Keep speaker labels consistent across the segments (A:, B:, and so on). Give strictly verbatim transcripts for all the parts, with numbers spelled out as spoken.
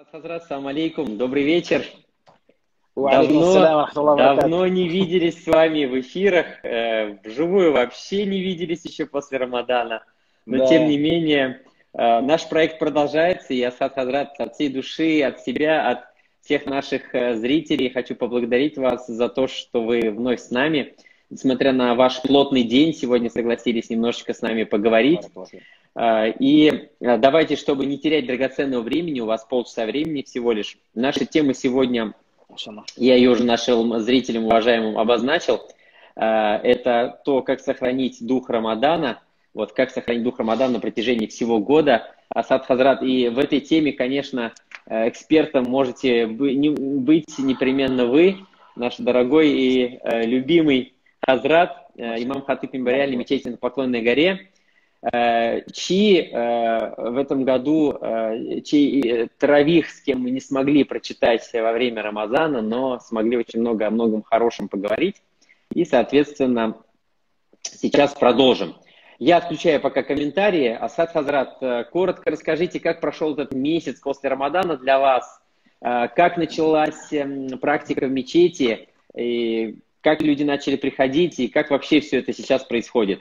A: Хазрат, салам алейкум, добрый вечер.
B: Давно,
A: давно не виделись с вами в эфирах, э, вживую вообще не виделись еще после Рамадана. Но
B: да.
A: тем не менее, э, наш проект продолжается, и Асад Хазрат, от всей души, от себя, от всех наших э, зрителей хочу поблагодарить вас за то, что вы вновь с нами. Несмотря на ваш плотный день, сегодня согласились немножечко с нами поговорить. И давайте, чтобы не терять драгоценного времени, у вас полчаса времени всего лишь. Наша тема сегодня, я ее уже нашим зрителям уважаемым обозначил, это то, как сохранить дух Рамадана, вот как сохранить дух Рамадана на протяжении всего года. Асад Хазрат, и в этой теме, конечно, экспертом можете быть непременно вы, наш дорогой и любимый Хазрат, имам Хатиб Мемориальной мечети на Поклонной горе, чьи в этом году, чьи таравих, с кем мы не смогли прочитать во время Рамазана, но смогли очень много о многом хорошем поговорить. И, соответственно, сейчас продолжим. Я отключаю пока комментарии. Асад Хазрат, коротко расскажите, как прошел этот месяц после Рамадана для вас, как началась практика в мечети, и как люди начали приходить, и как вообще все это сейчас происходит.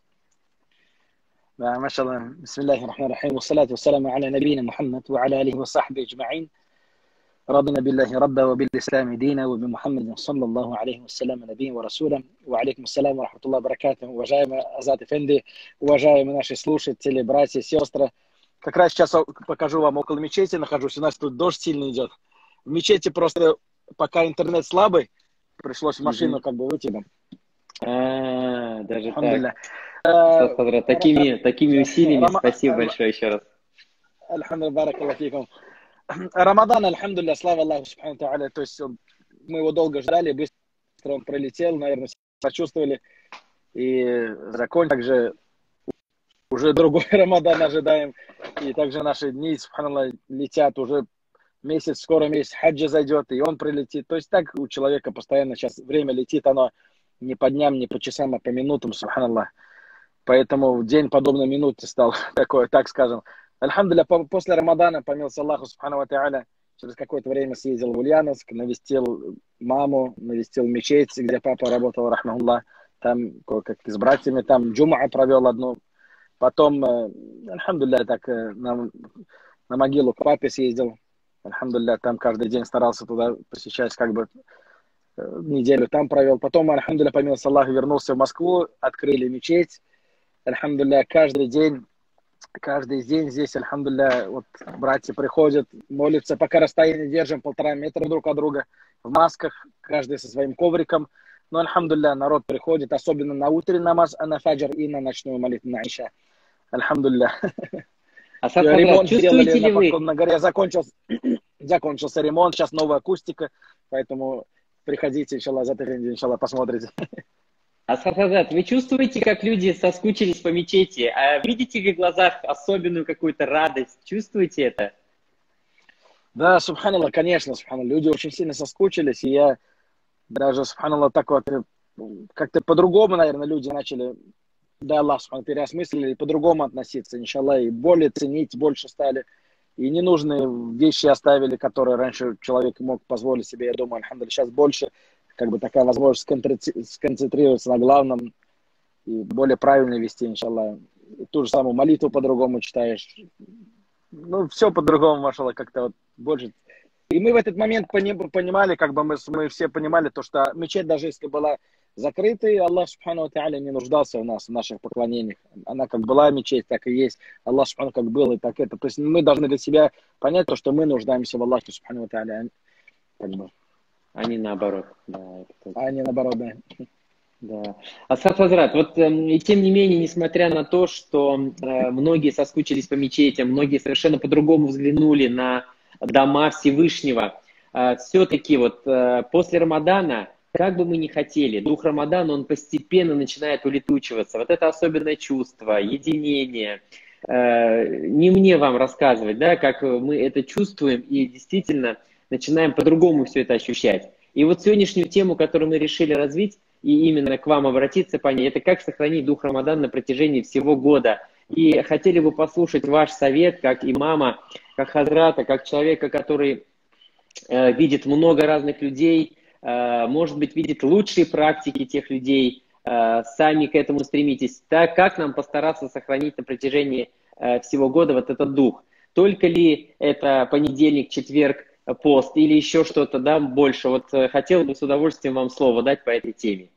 B: ما شاء الله بسم الله الرحمن الرحيم والصلاة والسلام على نبينا محمد وعلى آله وصحبه أجمعين رضينا بالله ربا وبالإسلام دينا وبمحمد صلى الله عليه وسلم نبيا ورسولا وعليكم السلام ورحمة الله وبركاته. Уважаемые Азат Эфенди, уважаемые наши слушатели, братья, сестры, как раз сейчас покажу вам около мечети нахожусь, у нас тут дождь сильно идет. В мечети просто пока интернет слабый, пришлось в машину как бы выйти.
A: А, даже так. Такими, такими усилиями, спасибо большое еще раз.
B: Рамадан, альхамдулилля, слава Аллаху субхану тааля, то есть он, мы его долго ждали, быстро он пролетел, наверное, почувствовали, и закончил. Также уже другой Рамадан ожидаем, и также наши дни, субханаллах, летят уже месяц, скоро месяц хаджа зайдет, и он прилетит. То есть так у человека постоянно сейчас время летит, оно не по дням, не по часам, а по минутам, субханаллах. Поэтому день подобно минуте стал такой, так скажем. Альхамдулилля, после Рамадана, помилуйся Аллаху субхану ва тааля, через какое-то время съездил в Ульяновск, навестил маму, навестил мечеть, где папа работал, рахмахуллах, там как с братьями, там джум'a провел одну. Потом, альхамдулилля, так на, на могилу к папе съездил. Альхамдулилля, там каждый день старался туда посещать, как бы неделю там провел. Потом, альхамдулилля, помилуйся Аллаху, вернулся в Москву, открыли мечеть. Альхамдулилля, каждый день, каждый день здесь, альхамдулилля, вот братья приходят, молятся, пока расстояние держим, полтора метра друг от друга, в масках, каждый со своим ковриком. Но, альхамдулилля, народ приходит, особенно на утренний намаз, а на фаджр и на ночную молитву, на иша. Альхамдулилля.
A: А ремонт чувствуете ли вы?
B: На горе закончился, закончился ремонт, сейчас новая акустика, поэтому приходите, иншаллах, за три, иншаллах, посмотрите.
A: Асад Хазрат, вы чувствуете, как люди соскучились по мечети? А видите в их глазах особенную какую-то радость? Чувствуете это?
B: Да, субханаллах, конечно, субханаллах. Люди очень сильно соскучились, и я даже, субханаллах, так вот, как-то по-другому, наверное, люди начали, да, Аллах, субханаллах, переосмыслили, и по-другому относиться, иншаллах, и более ценить, больше стали. И ненужные вещи оставили, которые раньше человек мог позволить себе, я думаю, альхамдулилля, сейчас больше. Как бы такая возможность сконцентрироваться на главном и более правильно вести, иншаллах. И ту же самую молитву по-другому читаешь. Ну, все по-другому, машаллах, как-то вот больше. И мы в этот момент понимали, как бы мы, мы все понимали, то, что мечеть, даже если была закрытой, Аллах субхану ва тааля не нуждался в нас, в наших поклонениях. Она как была мечеть, так и есть. Аллах субхану как был, и так это. То есть мы должны для себя понять то, что мы нуждаемся в Аллахе субхану ва тааля. Как бы.
A: А не наоборот. Да,
B: а не наоборот, да.
A: Да. Асад Хазрат, вот э, и тем не менее, несмотря на то, что э, многие соскучились по мечетям, многие совершенно по-другому взглянули на дома Всевышнего, э, все-таки вот э, после Рамадана, как бы мы ни хотели, дух Рамадана, он постепенно начинает улетучиваться. Вот это особенное чувство, единение. Э, не мне вам рассказывать, да, как мы это чувствуем и действительно начинаем по-другому все это ощущать. И вот сегодняшнюю тему, которую мы решили развить, и именно к вам обратиться, пани, это как сохранить дух Рамадана на протяжении всего года. И хотели бы послушать ваш совет, как имама, как хазрата, как человека, который э, видит много разных людей, э, может быть, видит лучшие практики тех людей, э, сами к этому стремитесь. Так, как нам постараться сохранить на протяжении э, всего года вот этот дух? Только ли это понедельник, четверг, пост или еще что-то, да, больше? Вот э, хотел бы с удовольствием вам слово дать по этой теме.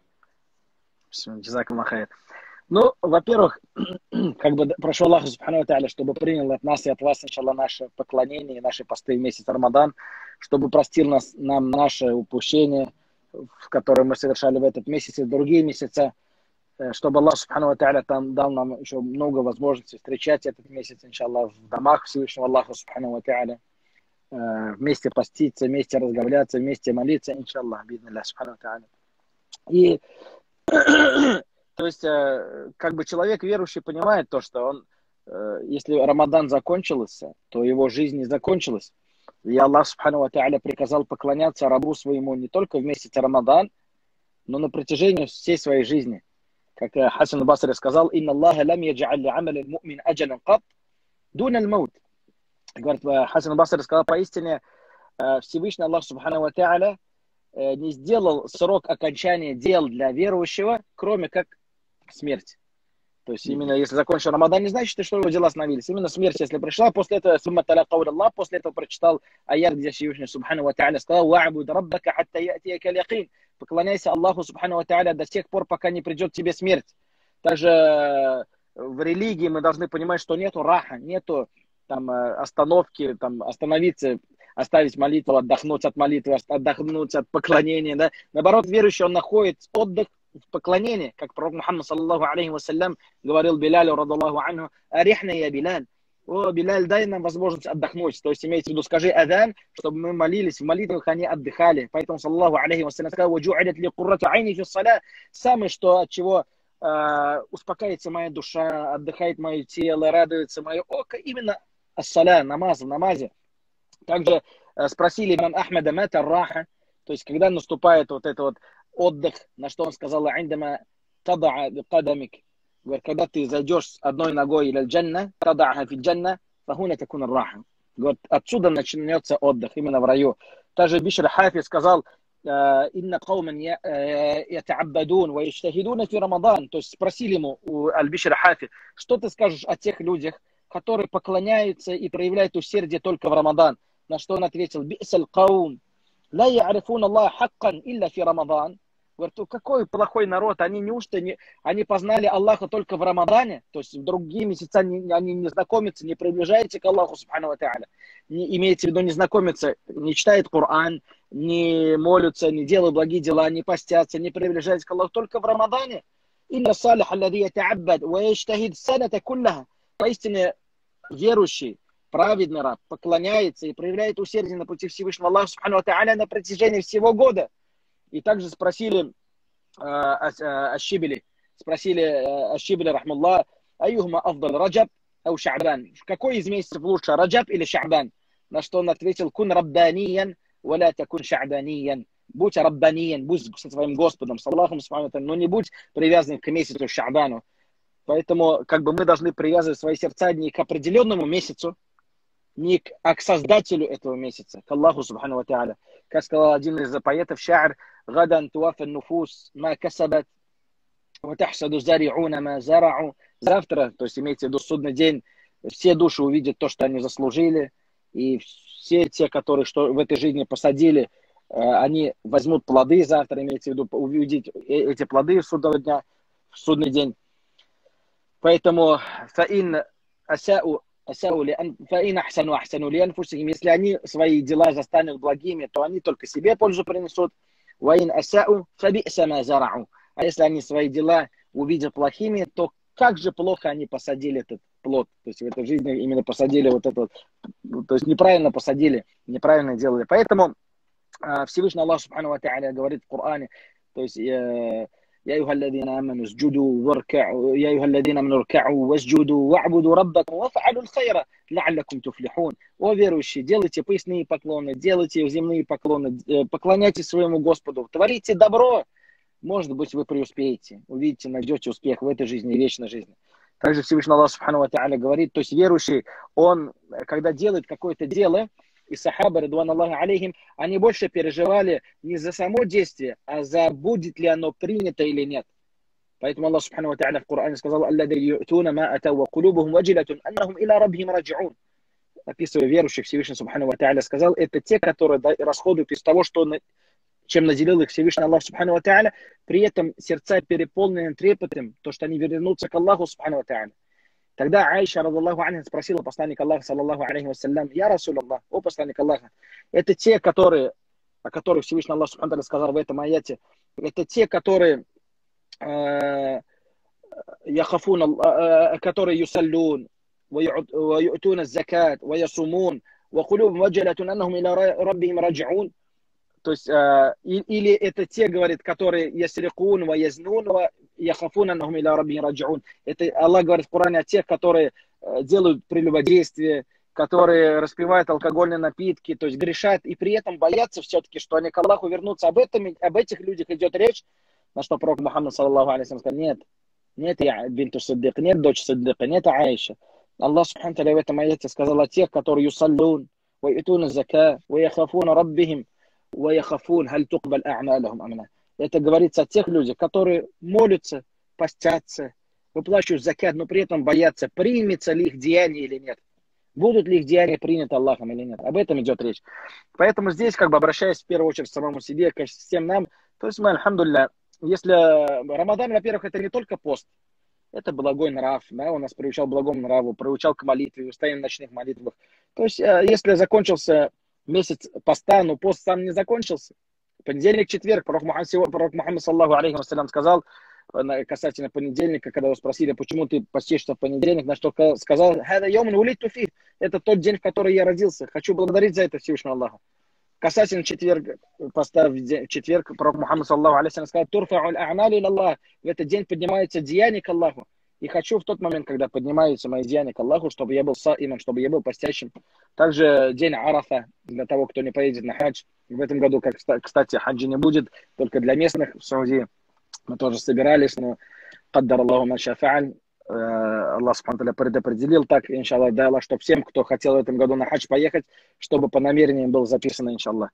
B: Ну, во-первых, как бы прошу Аллаха Субхану ва Тааля, чтобы принял от нас и от вас, иншаллах, наше поклонение, наши посты в месяц Рамадан, чтобы простил нас, нам наши упущения, в которые мы совершали в этот месяц и в другие месяца, чтобы Аллах Субхану ва Тааля там дал нам еще много возможностей встречать этот месяц, иншаллах, в домах Всевышнего Аллаха Субхану ва Тааля, вместе поститься, вместе разговляться, вместе молиться, иншаллах, бидни Аллах Субхану ва Тааля. И то есть, как бы человек верующий понимает то, что он, если Рамадан закончился, то его жизнь не закончилась. И Аллах Субхану ва Тааля приказал поклоняться рабу своему не только в месяц Рамадан, но на протяжении всей своей жизни. Как Хасан Басри сказал: «Инна Аллаха лам ядж'аль ли амали му'мин аджалан кат дун аль-маут». Говорит, Хасан Басри сказал: поистине Всевышний Аллах Субхану ва Тааля не сделал срок окончания дел для верующего, кроме как смерть. То есть именно если закончил Рамадан, не значит, что его дела остановились. Именно смерть, если пришла, после этого сумма таля кауля Аллах, после этого прочитал аят, где Всевышний Субхану ва Тааля сказал: «Ва'буд раббака хатта я'тияка аль-якин». Поклоняйся Аллаху Субхану ва Тааля до тех пор, пока не придет тебе смерть. Также в религии мы должны понимать, что нету раха, нету там остановки, там остановиться, оставить молитву, отдохнуть от молитвы, отдохнуть от поклонения. Да? Наоборот, верующий, он находит отдых в поклонении, как пророк Мухаммад саллаллаху алейхи вассалям говорил Билялю радаллаху анху: «Арихна я Биляль». О, Биляль, дай нам возможность отдохнуть. То есть имеется в виду, скажи адан, чтобы мы молились, в молитвах они отдыхали. Поэтому саллаллаху алейхи вассалям сказал: «Ваджу'илят ли куррату айни фи ссаля». Самое, что, от чего э, успокаивается моя душа, отдыхает мое тело, радуется мое око, именно ас-саля, намаз, в намазе. Также э, спросили имам Ахмада: «Мата раха», то есть когда наступает вот это вот отдых, на что он сказал: «Индама тада'a бикадамик». Говорит, когда ты зайдешь с одной ногой или джанна, тада'ха фи джанна, фахуна такун раха. Говорит, отсюда начнется отдых, именно в раю. Также Бишр Хафи сказал: «Инна кауман ята'аббадун ва яджтахидуна фи Рамадан». То есть спросили ему у Аль-Бишр Хафи: что ты скажешь о тех людях, которые поклоняются и проявляют усердие только в Рамадан? На что он ответил: «Би'саль каум ла я'рифун Аллах хаккан илля фи Рамадан». Говорит, какой плохой народ, они неужто не, они познали Аллаха только в Рамадане, то есть в другие месяца они, они не знакомятся, не приближаются к Аллаху Субхану ва Тааля, не, имеется в виду не знакомятся, не читают Коран, не молятся, не делают благие дела, не постятся, не приближаются к Аллаху только в Рамадане. Инна салих аллади ята'аббад ва яджтахид саната куллаха. Поистине верующий, праведный раб поклоняется и проявляет усердие на пути Всевышнего Аллаха Субхану ва Тааля на протяжении всего года. И также спросили Аш-Шибли, спросили Аш-Шибли, рахмаллах: «Аюхма афдал, Раджаб ау Ша'бан?» В какой из месяцев лучше, Раджаб или Ша'бан? На что он ответил: «Кун раббаниян, валя такун ша'баниян». Будь раббаниян, будь со своим Господом, с Аллахом, но не будь привязан к месяцу Ша'бану. Поэтому как бы мы должны привязывать свои сердца не к определенному месяцу, не к, а к создателю этого месяца, к Аллаху Субхану ва Тааля. Как сказал один из поэтов, ша'р: «Гадан туафа нуфус ма касабат, ва тахсаду зари'уна ма зарa'у». Завтра, то есть имеется в виду судный день, все души увидят то, что они заслужили, и все те, которые что в этой жизни посадили, они возьмут плоды завтра, имеется в виду увидеть эти плоды в судный дня, в судный день. Поэтому фаин асяу если они свои дела застанут благими, то они только себе пользу принесут. А если они свои дела увидят плохими, то как же плохо они посадили этот плод. То есть в этой жизни именно посадили вот это, то есть неправильно посадили, неправильно делали. Поэтому Всевышний Аллах Субхану ва Тааля говорит в Коране, то есть يا أيها الذين آمنوا اسجدوا واركعوا يا أيها الذين آمنوا اركعوا واسجدوا واعبدوا ربكم وافعلوا الخير لعلكم تفلحون. О верующие, делайте поясные поклоны, делайте земные поклоны, поклоняйтесь своему Господу, творите добро, может быть, вы преуспеете, увидите, найдете успех в этой жизни и вечной жизни. Также Всевышний Аллах Субхану ва Тааля говорит, то есть верующий, он, когда делает какое-то дело, и сахабы, ридван Аллаху алейхим, они больше переживали не за само действие, а за будет ли оно принято или нет. Поэтому Аллах Субхану ва Тааля в Коране сказал: «Аллади ю'туна ма атау ва кулубухум ваджилатун аннахум иля раббихим раджиун». Описывая верующих, Всевышний Субхану ва Тааля сказал: это те, которые расходуют из того, что, чем наделил их Всевышний Аллах Субхану ва Тааля, при этом сердца переполнены трепетом, то, что они вернутся к Аллаху Субхану ва Тааля. Тогда Аиша, радаллаху анха, спросила посланника Аллаха, саллаллаху алейхи вассалям: «Я Расул Аллах, о посланник Аллаха, это те, которые, о которых Всевышний Аллах Субхану ва Тааля сказал в этом аяте, это те, которые яхафун, которые юсаллун, ويؤتون الزكاة ويصومون وقلوبهم وجلة أنهم إلى ربهم راجعون». То есть, э, или это те, говорит, которые ясрикун, ва язнун, ва яхафун, аннахум иля раббихим раджиун. Это Аллах говорит в Коране о тех, которые э, делают прелюбодействие, которые распивают алкогольные напитки, то есть грешат, и при этом боятся все-таки, что они к Аллаху вернутся. Об этом, об этих людях идет речь, на что пророк Мухаммад, саллаллаху алейхи ва саллям, сказал: нет, нет, я бинту Сиддик, нет дочь Сиддика, нет Аиша. Аллах Субхану ва Тааля в этом аяте сказал о тех, которые юсаллун, ва ютуна зака, ва яхафуна раббихим, ва яхафун, халь тукбаль а'малахум амна. Это говорится о тех людях, которые молятся, постятся, выплачивают закят, но при этом боятся, примется ли их деяние или нет. Будут ли их деяния приняты Аллахом или нет. Об этом идет речь. Поэтому здесь, как бы обращаясь в первую очередь к самому себе, к всем нам, то есть мы, альхамдулилля, если Рамадан, во-первых, это не только пост, это благой нрав, да, он нас приучал к благому нраву, приучал к молитве, устоянию в ночных молитвах. То есть, если закончился месяц поста, но пост сам не закончился, понедельник, четверг, пророк Мухаммад, саллаллаху алейхи ва саллям, сказал касательно понедельника, когда его спросили, почему ты постишься в понедельник, на что сказал: это тот день, в который я родился, хочу благодарить за это Всевышнего Аллаха. Касательно четверг, поста в четверг, пророк Мухаммад, саллаллаху алейхи ва саллям, сказал: турфа'уль а'мали илаллах, в этот день поднимаются деяния к Аллаху. И хочу в тот момент, когда поднимаются мои деяния к Аллаху, чтобы я был саимом, чтобы я был постящим. Также день Арафа, для того, кто не поедет на хадж. В этом году, как, кстати, хаджи не будет, только для местных в Саудии. Мы тоже собирались, но каддар Аллаху ман ша фа'аль. Аллах Субхану ва Тааля предопределил так, иншаллах, дай Аллах, чтобы всем, кто хотел в этом году на хадж поехать, чтобы по намерениям было записано, иншаллах.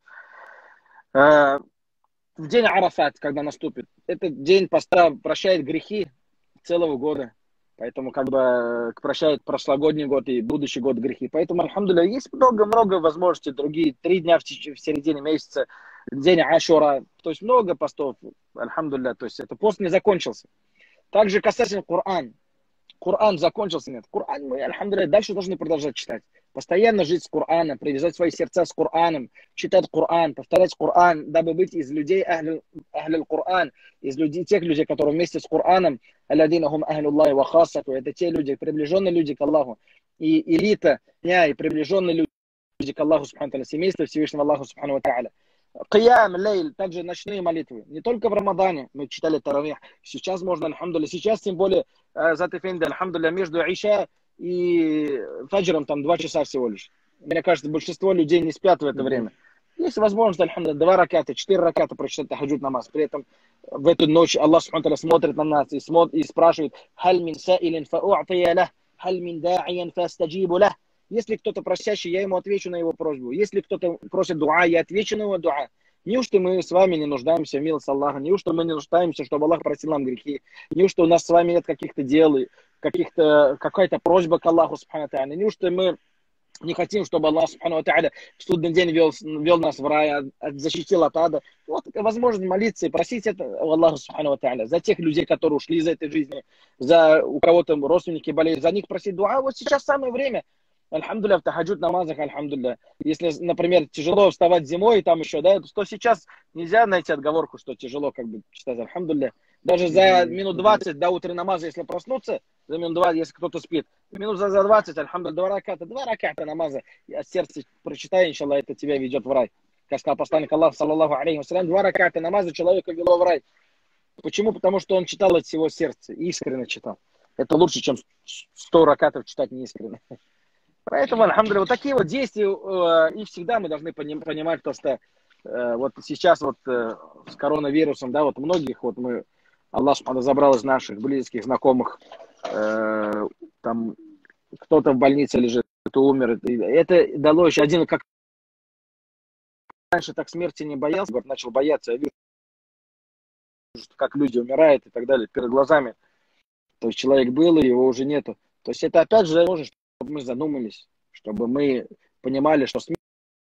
B: В день Арафат, когда наступит, этот день поста прощает грехи целого года. Поэтому как бы прощает прошлогодний год и будущий год грехи. Поэтому, альхамдулилля, есть много-много возможностей. Другие три дня в, в середине месяца, день Ашура. То есть много постов, альхамдулилля. То есть это пост не закончился. Также касательно Коран. Коран закончился, нет. Коран мы, альхамдулилля, дальше должны продолжать читать. Постоянно жить с Кораном, привязать свои сердца с Кораном, читать Коран, повторять Коран, дабы быть из людей ахлю Коран, из людей, тех людей, которые вместе с Кораном, алладинахум ахлюллахи ва хасату, это те люди, приближенные люди к Аллаху, и элита, и приближенные люди к Аллаху, субхану ва тааля, семейство Всевышнего Аллаха, субхану ва тааля. Киям, лейль, также ночные молитвы. Не только в Рамадане мы читали таравих. Сейчас можно, альхамдулилля, сейчас тем более, за тефенда, альхамдулилля, между Иша и фаджром там два часа всего лишь. Мне кажется, большинство людей не спят в это mm-hmm. время. Есть возможность, альхамдулилля, два раката, четыре раката прочитать тахаджуд намаз. При этом в эту ночь Аллах субхану ва тааля смотрит на нас и, смотрит, и спрашивает: «Халь мин саилин фа'у'тия лах, халь мин да'иян фастаджибу лах». Если кто-то просящий, я ему отвечу на его просьбу. Если кто-то просит дуа, я отвечу на его дуа. Неужто мы с вами не нуждаемся в милости Аллаха? Неужто мы не нуждаемся, чтобы Аллах простил нам грехи? Неужто у нас с вами нет каких-то дел, каких-то, какая-то просьба к Аллаху, субхану ва тааля? Неужто мы не хотим, чтобы Аллах, субхану ва тааля, в судный день вел, вел нас в рай, защитил от ада? Вот возможность молиться и просить это у Аллаха, субхану ва тааля. За тех людей, которые ушли из этой жизни, за у кого-то родственники болеют, за них просить дуа. Вот сейчас самое время. Альхамдулилля, в тахаджуд намазах, альхамдулилля. Если, например, тяжело вставать зимой, там еще, да, то сейчас нельзя найти отговорку, что тяжело как бы читать, альхамдулилля. Даже за минут двадцать до утренней намаза, если проснуться, за минут двадцать, если кто-то спит, минут за двадцать, альхамдулилля, два раката, два раката намаза, от сердца прочитай, иншаллах, это тебя ведет в рай. Как сказал посланник Аллаха, саллаллаху алейхи ва саллям, два раката намаза человека вело в рай. Почему? Потому что он читал от всего сердца, искренне читал. Это лучше, чем сто ракатов читать неискренне. Поэтому, альхамдулилля, вот такие вот действия, э, и всегда мы должны понимать то, что э, вот сейчас вот э, с коронавирусом, да, вот многих, вот мы, Аллах субхану забрал из наших близких, знакомых, э, там кто-то в больнице лежит, кто умер. Это дало еще один, как раньше так смерти не боялся, говорит, начал бояться, я вижу, как люди умирают и так далее перед глазами. То есть человек был, и его уже нету. То есть это опять же нужно, чтобы мы задумались, чтобы мы понимали, что смерть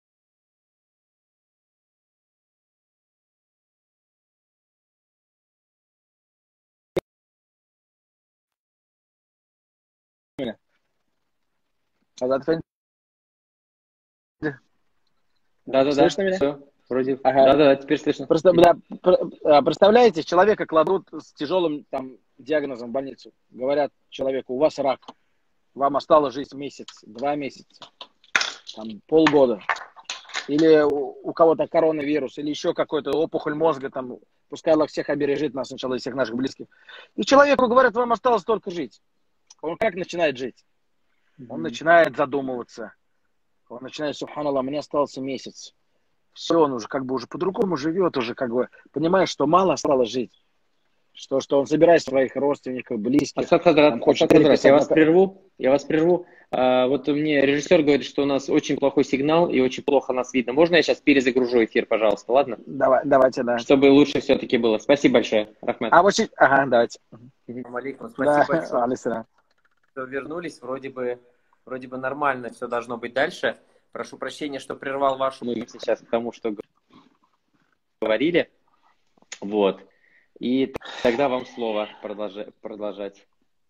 A: Да-да-да,
B: слышно меня?
A: все, вроде.
B: Ага.
A: Да-да-да, теперь слышно.
B: Просто, да, представляете, человека кладут с тяжелым там диагнозом в больницу. Говорят человеку, у вас рак, вам осталось жить месяц, два месяца, там, полгода. Или у, у кого-то коронавирус, или еще какой-то опухоль мозга, там, пускай Аллах всех обережет нас сначала и всех наших близких. И человеку говорят, вам осталось только жить. Он как начинает жить? Он начинает задумываться. Он начинает, субханаллах, мне остался месяц. Все, он уже как бы уже по-другому живет, уже как бы понимает, что мало осталось жить. Что, что он собирает своих родственников, близких.
A: Асад Хадрат,
B: там, хочет
A: Асад Хадрат, я вас
B: на...
A: прерву, я вас прерву. А, вот мне режиссер говорит, что у нас очень плохой сигнал и очень плохо нас видно. Можно я сейчас перезагружу эфир, пожалуйста, ладно?
B: Давай, давайте, да.
A: Чтобы лучше все-таки было. Спасибо большое, Рахмат.
B: А вот, ага, давайте.
C: Алейкум, спасибо
B: Да,
C: большое.
B: алейсалям.
C: Что вернулись, вроде бы, вроде бы нормально все должно быть дальше. Прошу прощения, что прервал вашу...
A: Мы сейчас к тому, что говорили. Вот. И тогда вам слово продолжать. продолжать.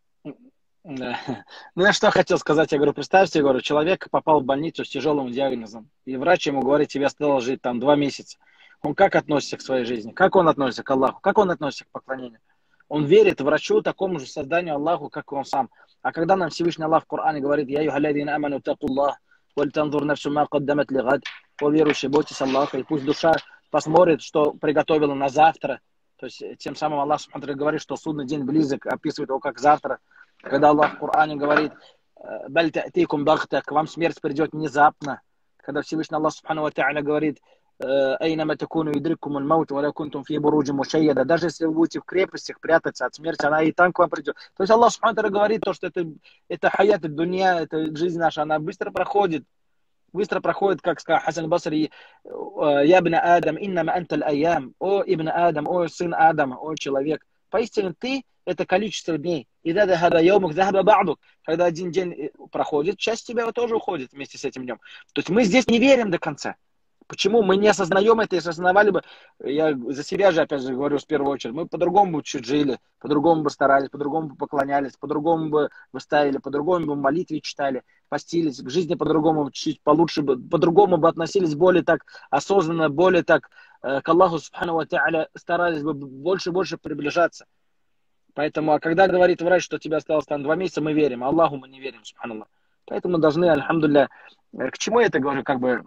B: Да. Ну, я что хотел сказать, я говорю, представьте, я говорю, человек попал в больницу с тяжелым диагнозом, и врач ему говорит, тебе осталось жить там два месяца. Он как относится к своей жизни? Как он относится к Аллаху? Как он относится к поклонению? Он верит врачу, такому же созданию Аллаху, как и он сам. А когда нам Всевышний Аллах в Коране говорит, «Я юхалядина аману такуллах, валь танзур нафсу ма каддамат лигад», о верующие, бойтесь Аллаха, и пусть душа посмотрит, что приготовила на завтра. То есть тем самым Аллах субхану говорит, что судный день близок, описывает его как завтра. Когда Аллах в Коране говорит, «Баль та'тикум багта», к вам смерть придет внезапно. Когда Всевышний Аллах субхану ва та'аля говорит, «Айнама такуну юдриккум аль-маут, ва ла кунтум фи буруджин мушайяда», даже если вы будете в крепостях прятаться от смерти, она и там к вам придет. То есть Аллах субхану ва та'аля говорит, то, что это, это хаят, это дунья, это жизнь наша, она быстро проходит. Быстро проходит, как сказал Хасан Басри, «Я ибн Адам, иннама анта аль-айям», «О ибн Адам, о сын Адама, о человек». Поистине ты – это количество дней. И да, да, да, яумук, захаба ба'дук. Когда один день проходит, часть тебя тоже уходит вместе с этим днем. То есть мы здесь не верим до конца. Почему? Мы не осознаем это, если осознавали бы, я за себя же, опять же, говорю в первую очередь, мы по-другому бы чуть жили, по-другому бы старались, по-другому бы поклонялись, по-другому бы выставили, по-другому бы молитвы читали, постились, к жизни по-другому, чуть получше бы, по-другому бы относились более так осознанно, более так э, к Аллаху субхану ва та'аля, старались бы больше и больше приближаться. Поэтому, а когда говорит врач, что тебе осталось там два месяца, мы верим, а Аллаху мы не верим, субханаллах. Поэтому мы должны, альхамдулилля, к чему я это говорю, как бы,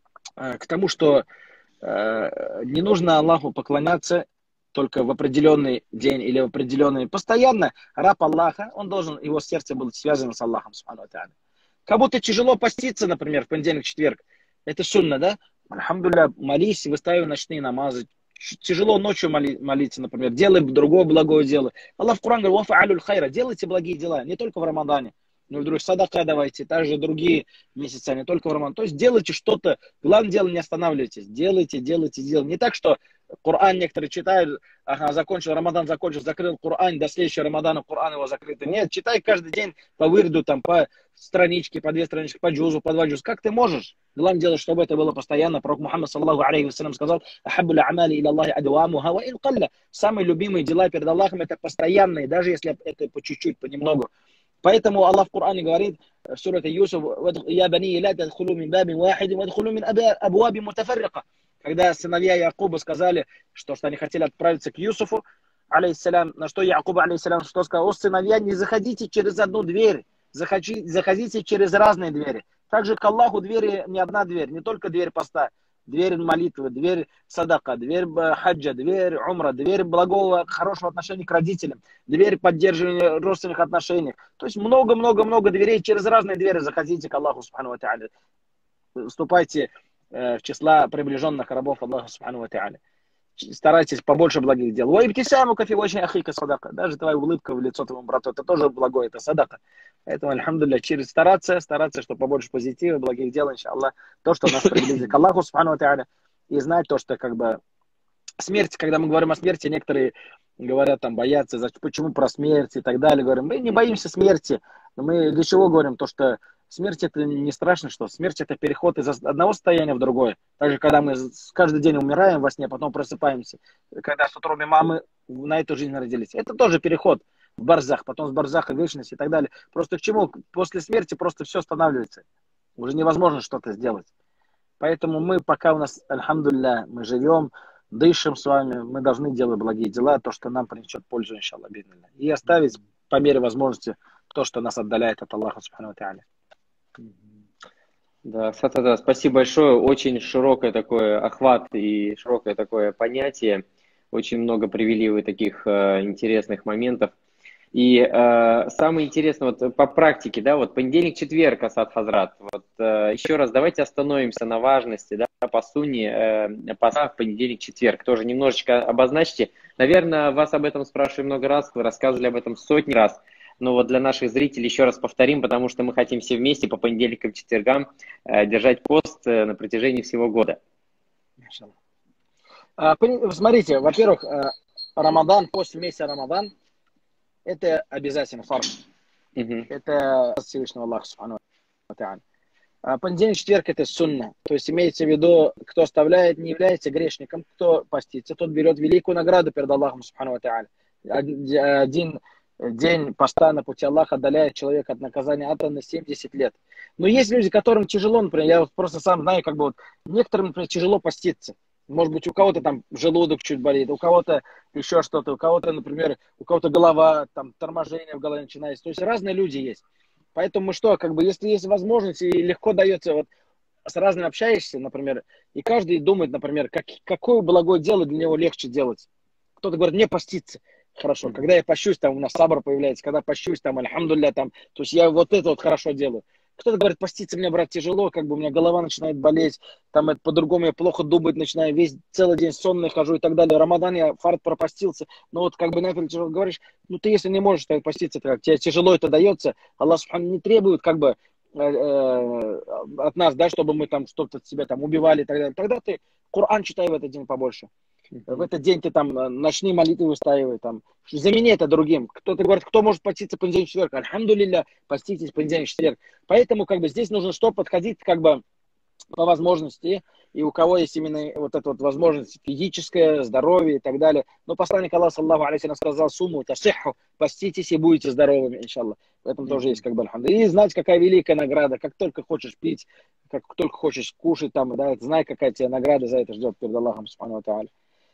B: к тому, что э, не нужно Аллаху поклоняться только в определенный день или в определенный... Постоянно раб Аллаха, он должен, его сердце было связано с Аллахом, субхану ва та'аля. Кому-то тяжело поститься, например, в понедельник, четверг. Это сунна, да? Альхамдулилля, молись, выстави ночные намазы. Тяжело ночью моли, молиться, например. Делай другое благое дело. Аллах в Коране говорит, «Вафа'алюль хайра». Делайте благие дела, не только в Рамадане. Ну, вдруг садака давайте, также другие месяца, не только в Рамадан. То есть делайте что-то, главное дело, не останавливайтесь. Делайте, делайте, делайте. Не так, что Коран некоторые читают, ага, закончил Рамадан, закончил, закрыл Коран, до следующего Рамадана Коран его закрыт. Нет, читай каждый день по вырду, там, по страничке, по две странички, по джузу, по два джузу. Как ты можешь? Главное дело, чтобы это было постоянно. Пророк Мухаммад, саллаху алейхи вассалям, сказал, «Ахаббуль амали иля Аллахи адуамуха ва ин калля». Самые любимые дела перед Аллахом это постоянные, даже если это по чуть-чуть, понемногу. Поэтому Аллах в Коране говорит в суре Юсуф, «Я бани ла тадхулу мин бабин вахидин, вадхулу мин абуаби мутафаррика». Когда сыновья Якуба сказали, что, что они хотели отправиться к Юсуфу, алейхиссалям, на что Якуб, алейхиссалям, что сказал, «О, сыновья, не заходите через одну дверь, заходите, заходите через разные двери». Также к Аллаху двери не одна дверь, не только дверь поста. Дверь молитвы, дверь садака, дверь хаджа, дверь умра, дверь благого, хорошего отношения к родителям, дверь поддерживания родственных отношений. То есть много-много-много дверей, через разные двери заходите к Аллаху субхану ва та'аля. Вступайте э, в числа приближенных рабов Аллаха субхану ва та'аля. старайтесь побольше благих дел. Ой, ибтисаму кафи очень ахика садака. Даже твоя улыбка в лицо твоему брату, это тоже благое, это садака. Поэтому, альхамдулилля, через стараться, стараться, чтобы побольше позитива, благих дел, иншаллах, то, что нас приблизит к Аллаху, субхану ва тааля, и знать то, что как бы смерть, когда мы говорим о смерти, некоторые говорят, там, боятся, почему про смерть и так далее. Говорим, мы не боимся смерти. Но мы для чего говорим? То, что смерть это не страшно, что смерть это переход из одного состояния в другое. Также, когда мы каждый день умираем во сне, потом просыпаемся. Когда с утроби мамы на эту жизнь родились. Это тоже переход в барзах, потом с барзаха в вечность и так далее. Просто к чему? После смерти просто все останавливается. Уже невозможно что-то сделать. Поэтому мы, пока у нас, альхамдулилля, мы живем, дышим с вами, мы должны делать благие дела, то, что нам принесет пользу, иншаллах, биднилля. И оставить по мере возможности то, что нас отдаляет от Аллаха, субхану ва тааля.
A: Да, да, спасибо большое. Очень широкое такое охват и широкое такое понятие. Очень много привели вы таких э, интересных моментов. И э, самое интересное, вот по практике, да, вот понедельник-четверг, Асад Хазрат, вот э, еще раз давайте остановимся на важности, да, по сунне, э, поста в понедельник-четверг. Тоже немножечко обозначьте. Наверное, вас об этом спрашиваю много раз, вы рассказывали об этом сотни раз. Но вот для наших зрителей еще раз повторим, потому что мы хотим все вместе по понедельникам, четвергам э, держать пост э, на протяжении всего года.
B: Смотрите, во-первых, Рамадан, пост в месяце Рамадан, это обязательно фард. Uh-huh. Это Всевышнего Аллаха, субхану ва тааля. А понедельник, четверг это сунна. То есть имеется в виду, кто оставляет, не является грешником, кто постится, тот берет великую награду перед Аллахом, субхану ва тааля. Один день поста на пути Аллаха отдаляет человека от наказания ада на семьдесят лет. Но есть люди, которым тяжело, например, я вот просто сам знаю, как бы вот некоторым, например, тяжело поститься. Может быть, у кого-то там желудок чуть болит, у кого-то еще что-то, у кого-то, например, у кого-то голова, там, торможение в голове начинается. То есть разные люди есть. Поэтому мы что, как бы, если есть возможность и легко дается, вот с разными общаешься, например, и каждый думает, например, как, какое благое дело для него легче делать. Кто-то говорит, мне поститься. Хорошо, когда я пощусь, там у нас сабр появляется, когда пощусь, там, альхамдулилля, там, то есть я вот это вот хорошо делаю. Кто-то говорит, поститься мне, брат, тяжело, как бы у меня голова начинает болеть, там это по-другому я плохо думать начинаю, весь целый день сонный хожу и так далее. Рамадан я фард пропастился, но вот как бы на это тяжело говоришь, ну ты если не можешь так поститься, то как тебе тяжело это дается, Аллах субхану не требует как бы э, э, от нас, да, чтобы мы там что-то себя там убивали и так далее. Тогда ты Коран читай в этот день побольше. В этот день ты там ночные молитвы выстаивай, там, замени это другим. Кто-то говорит, кто может поститься понедельник, четверг? Альхамдулилля, поститесь понедельник, четверг. Поэтому как бы здесь нужно что подходить как бы по возможности. И у кого есть именно вот эта вот возможность физическая, здоровье и так далее. Но посланник Аллаха, саллаху алейхи, сказал сумму, тасиху, поститесь и будете здоровыми, иншаллах. В этом mm-hmm. тоже есть как бы альхамдулилля. И знать, какая великая награда. Как только хочешь пить, как только хочешь кушать, там, да, знай, какая тебе награда за это ждет перед Аллахом, субхану ва тааля.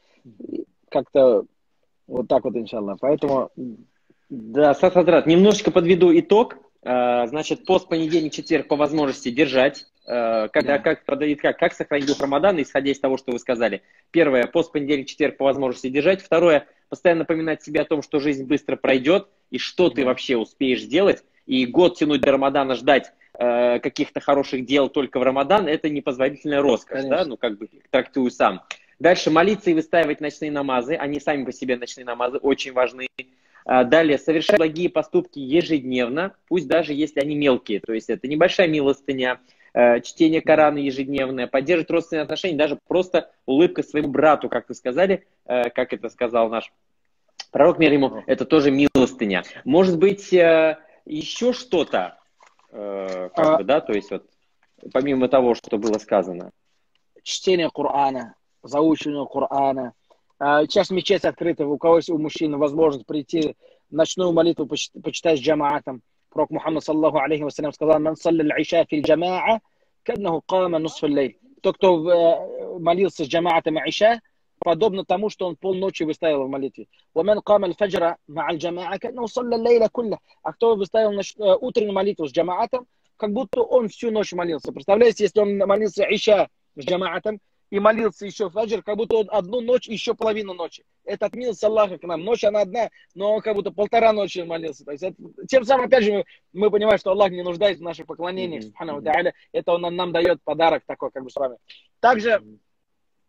B: Как-то вот так вот, иншаллах. Поэтому...
A: Да, Асад Хазрат, немножечко подведу итог. Значит, пост понедельник, четверг по возможности держать. Когда, как, как, как сохранить дух Рамадана, исходя из того, что вы сказали. Первое, пост понедельник, четверг по возможности держать. Второе, постоянно напоминать себе о том, что жизнь быстро пройдет, и что ты вообще успеешь сделать. И год тянуть до Рамадана, ждать э, каких-то хороших дел только в Рамадан, это непозволительная роскошь, конечно. Да? Ну, как бы трактую сам. Дальше молиться и выстаивать ночные намазы. Они сами по себе, ночные намазы, очень важны. Далее, совершать благие поступки ежедневно, пусть даже если они мелкие. То есть это небольшая милостыня, чтение Корана ежедневное, поддерживать родственные отношения, даже просто улыбка своему брату, как вы сказали, как это сказал наш пророк, мир ему, это тоже милостыня. Может быть, еще что-то, как а... бы, да, то есть вот, помимо того, что было сказано.
B: Чтение Корана. Заучивание Корана. Сейчас мечеть открыта, у кого есть у мужчин возможность прийти ночную молитву почитать с джамаатом. Пророк Мухаммад саллаху алейхи вассалям сказал: «Ман салли аль-иша фи аль-джамаа, каднаху кама нусф аль-лейл». Тот, кто молился с джамаатом иша, подобно тому, что он полночи выставил в молитве. «Ваман кама аль-фаджра ма аль-джамаа, каднаху салли аль-лейла кулля». А кто выставил утреннюю молитву с джамаатом, как будто он всю ночь молился. Представляете, если он молился иша с джамаатом, и молился еще фаджр, как будто он одну ночь, еще половину ночи. Это от милости Аллаха к нам. Ночь она одна, но он как будто полтора ночи молился. То есть это, тем самым, опять же, мы, мы понимаем, что Аллах не нуждается в наших поклонениях. Mm-hmm. Это он нам, нам дает подарок такой, как бы с вами. Также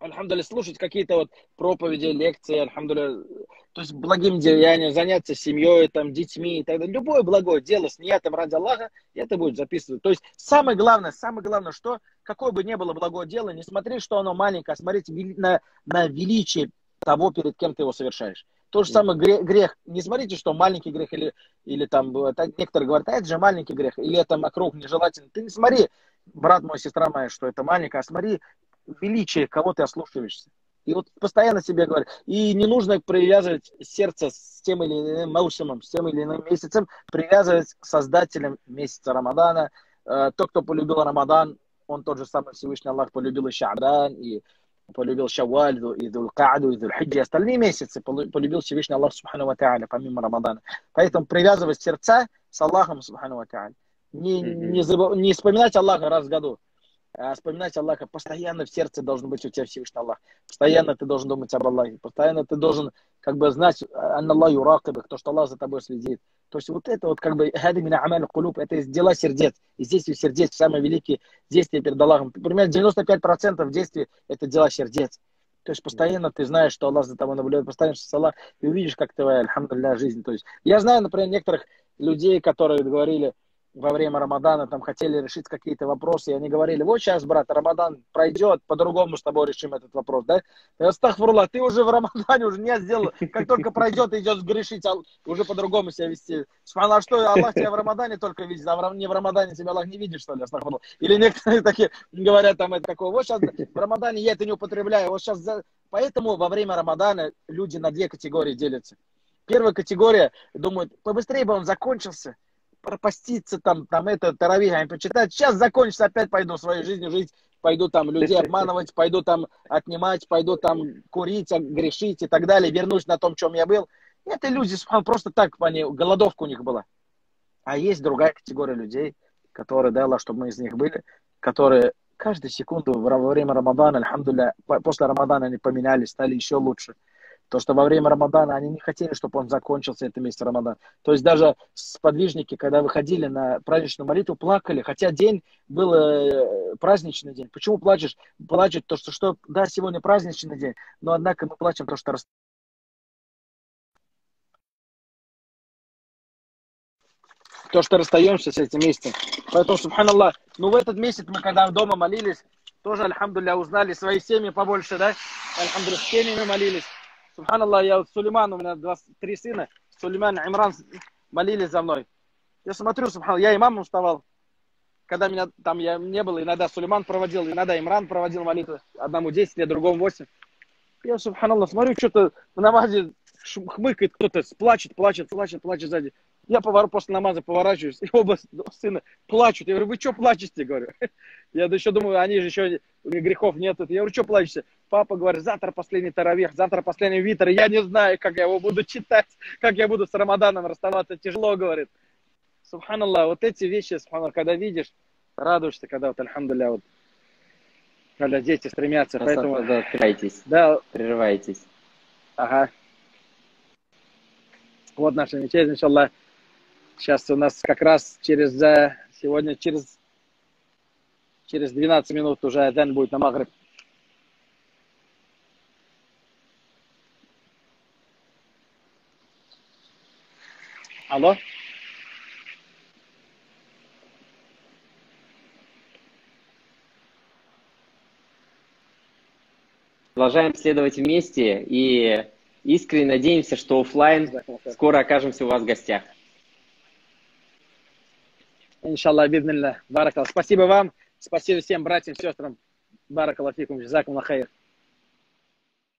B: альхамдулилля, слушать какие-то вот проповеди, лекции, альхамдулилля, то есть благим деянием, заняться семьей, там, детьми и так далее. Любое благое дело с ниятом ради Аллаха, это будет записывать. То есть самое главное, самое главное, что какое бы ни было благое дело, не смотри, что оно маленькое, а смотрите на, на величие того, перед кем ты его совершаешь. То же самое грех, грех. Не смотрите, что маленький грех или, или там, так, некоторые говорят, а это же маленький грех, или это вокруг нежелательно. Ты не смотри, брат мой, сестра моя, что это маленькое, а смотри величие, кого ты ослушиваешься. И вот постоянно себе говорю. И не нужно привязывать сердце с тем или иным маусимом, с тем или иным месяцем, привязывать к создателям месяца Рамадана. Тот, кто полюбил Рамадан, он тот же самый Всевышний Аллах полюбил и Ша'бан, и полюбил Шавваль, и Дуль-Кааду, и Дуль-Хиджи. Остальные месяцы полюбил Всевышний Аллах Субхану ва Тааля, помимо Рамадана. Поэтому привязывать сердца с Аллахом Субхану ва Тааля. Не, не, забыв... не вспоминать Аллаха раз в году, а вспоминать Аллаха. Постоянно в сердце должен быть у тебя Всевышний Аллах. Постоянно ты должен думать об Аллахе. Постоянно ты должен как бы знать, анналлаху ракибах, то, что Аллах за тобой следит. То есть вот это вот как бы хади мина амаль кулуб, это из дела сердец. И действия сердец, самые великие действия перед Аллахом. Примерно девяносто пять процентов действий это дела сердец. То есть постоянно ты знаешь, что Аллах за тобой наблюдает, постоянно что Аллах, и увидишь, как твоя, альхамдулилля, жизнь. То есть я знаю, например, некоторых людей, которые говорили во время Рамадана, там хотели решить какие-то вопросы, и они говорили, вот сейчас, брат, Рамадан пройдет, по-другому с тобой решим этот вопрос, да? Астагфируллах, ты уже в Рамадане уже не сделал, как только пройдет, идешь грешить, уже по-другому себя вести. Субханаллах, что Аллах тебя в Рамадане только видит, а не в Рамадане тебя Аллах не видит, что ли? Астагфируллах. Или некоторые такие говорят, там это такое, вот сейчас в Рамадане я это не употребляю, вот сейчас... Поэтому во время Рамадана люди на две категории делятся. Первая категория думают, побыстрее бы он закончился, пропаститься там, там это, таравих, почитать. Сейчас закончится, опять пойду свою жизнь жить, пойду там людей обманывать, пойду там отнимать, пойду там курить, грешить и так далее, вернусь на том, чем я был. Это люди, просто так, они, голодовка у них была. А есть другая категория людей, которые, дай Аллах, чтобы мы из них были, которые каждую секунду во время Рамадана, альхамдулилля, после Рамадана они поменялись, стали еще лучше. То, что во время Рамадана они не хотели, чтобы он закончился, это месяц Рамадан. То есть даже сподвижники, когда выходили на праздничную молитву, плакали, хотя день был э, праздничный день. Почему плачешь? Плачут то, что, что да, сегодня праздничный день, но однако мы плачем то, что то, что расстаемся с этим месяцем. Поэтому, субханаллах, ну в этот месяц мы, когда дома молились, тоже, альхамдулилля, узнали свои семьи побольше, да? Альхамдулилля, с семьями молились. Субханаллах, я вот Сулейман, у меня двадцать три сына, Сулейман, Имран молились за мной. Я смотрю, субханаллах, я имамом вставал. Когда меня там я не было, иногда Сулейман проводил, иногда Имран проводил молитвы. Одному десять лет, другому восемь. Я, субханаллах, смотрю, что-то в намазе хмыкает кто-то, плачет, плачет, плачет, плачет сзади. Я поворот, после намаза поворачиваюсь, и оба сына плачут. Я говорю, вы что плачете? Говорю. Я еще думаю, они же еще грехов нет. Я говорю, что плачете? Папа говорит, завтра последний таравих, завтра последний витр. Я не знаю, как я его буду читать, как я буду с Рамаданом расставаться. Тяжело, говорит. Субханаллах, вот эти вещи, субханаллах, когда видишь, радуешься, когда вот, альхамдулилля, вот, когда дети стремятся. Поэтому...
A: Да, прерывайтесь.
B: Да.
A: Прерывайтесь.
B: Ага. Вот наша мечеть, иншаллах. Сейчас у нас как раз через, сегодня через, через двенадцать минут уже адhan будет на Магриб. Алло?
A: Продолжаем следовать вместе и искренне надеемся, что офлайн скоро окажемся у вас в гостях.
B: Иншаллах, биднилля. Баракаллах. Спасибо вам. Спасибо всем братьям, сестрам. Баракаллах фикум. Джазакум ла хайр.